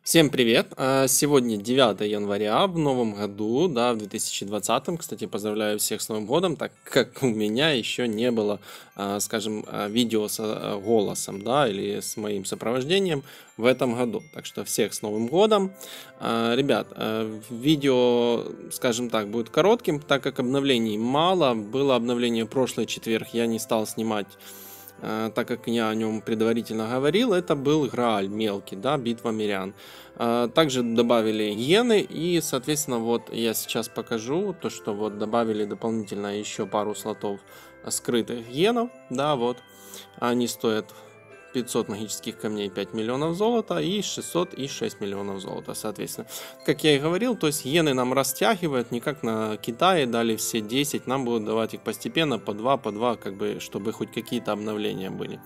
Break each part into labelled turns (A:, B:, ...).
A: Всем привет! Сегодня 9 января в новом году, да, в 2020. Кстати, поздравляю всех с Новым годом, так как у меня еще не было, скажем, видео с голосом, да, или с моим сопровождением в этом году. Так что всех с Новым годом. Ребят, видео, скажем так, будет коротким, так как обновлений мало. Было обновление в прошлый четверг, я не стал снимать, так как я о нем предварительно говорил. Это был Грааль мелкий, да, битва мирян. Также добавили гены, и, соответственно, вот я сейчас покажу то, что вот добавили дополнительно еще пару слотов скрытых генов, да, вот. Они стоят 500 магических камней, 5 миллионов золота, и 600 и 6 миллионов золота, соответственно. Как я и говорил, то есть гены нам растягивают, не как на Китае дали все 10, нам будут давать их постепенно, по 2, как бы, чтобы хоть какие-то обновления были.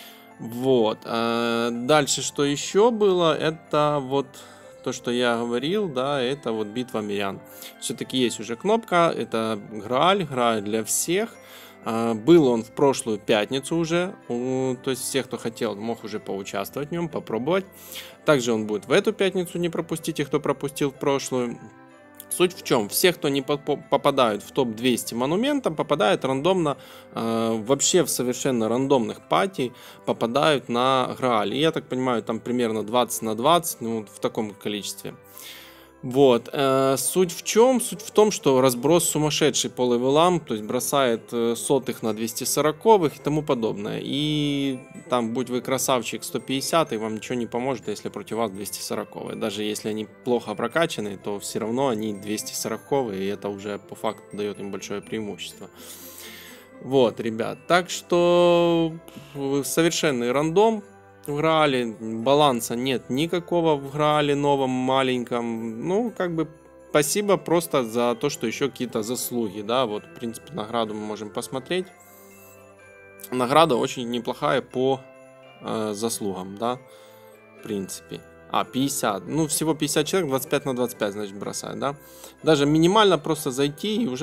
A: Вот. Дальше, что еще было, это вот то, что я говорил, да, это вот битва мирян. Все-таки есть уже кнопка, это Грааль для всех. Был он в прошлую пятницу уже, то есть всех, кто хотел, мог уже поучаствовать в нем, попробовать. Также он будет в эту пятницу, не пропустите, кто пропустил в прошлую. Суть в чем? Все, кто не попадают в топ-200 монументов, попадают рандомно, вообще в совершенно рандомных пати, попадают на Грааль. И я так понимаю, там примерно 20 на 20, ну, в таком количестве. Вот, суть в чем? Суть в том, что разброс сумасшедший по левелам, то есть бросает сотых на 240-х и тому подобное. И там, будь вы красавчик 150, и вам ничего не поможет, если против вас 240-е. Даже если они плохо прокачаны, то все равно они 240-е, и это уже по факту дает им большое преимущество. Вот, ребят, так что совершенный рандом. В Граале баланса нет никакого, в Граале новом маленьком. Ну, как бы спасибо просто за то, что еще какие-то заслуги, да. Вот, в принципе, награду мы можем посмотреть. Награда очень неплохая по заслугам, да, в принципе. 50, ну, всего 50 человек, 25 на 25, значит, бросают, да. Даже минимально просто зайти, и уже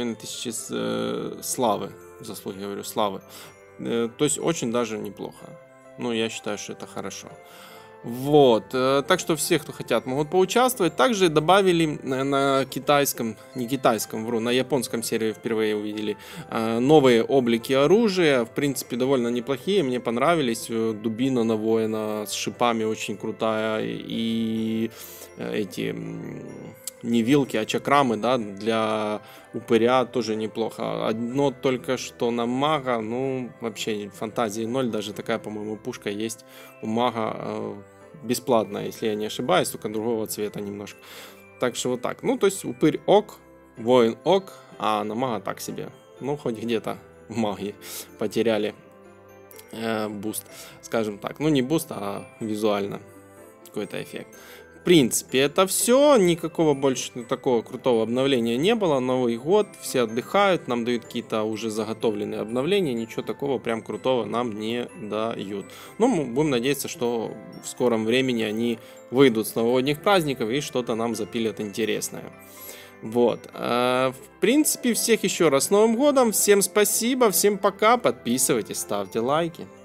A: 3500 славы, заслуги, говорю, славы. То есть очень даже неплохо. Ну, я считаю, что это хорошо. Вот. Так что все, кто хотят, могут поучаствовать. Также добавили на китайском, не китайском, вру, на японском сервере впервые увидели новые облики оружия. В принципе, довольно неплохие. Мне понравились. Дубина на воина с шипами очень крутая. И эти... не вилки, а чакрамы, да, для упыря тоже неплохо. Одно только что на мага, ну, вообще фантазии 0, даже такая, по-моему, пушка есть у мага бесплатная, если я не ошибаюсь, только другого цвета немножко. Так что вот так. Ну, то есть упырь ок, воин ок, а на мага так себе. Ну, хоть где-то в магии потеряли буст, скажем так. Ну, не буст, а визуально какой-то эффект. В принципе, это все. Никакого больше такого крутого обновления не было. Новый год, все отдыхают, нам дают какие-то уже заготовленные обновления. Ничего такого прям крутого нам не дают. Но мы будем надеяться, что в скором времени они выйдут с новогодних праздников и что-то нам запилят интересное. Вот. В принципе, всех еще раз с Новым годом. Всем спасибо, всем пока. Подписывайтесь, ставьте лайки.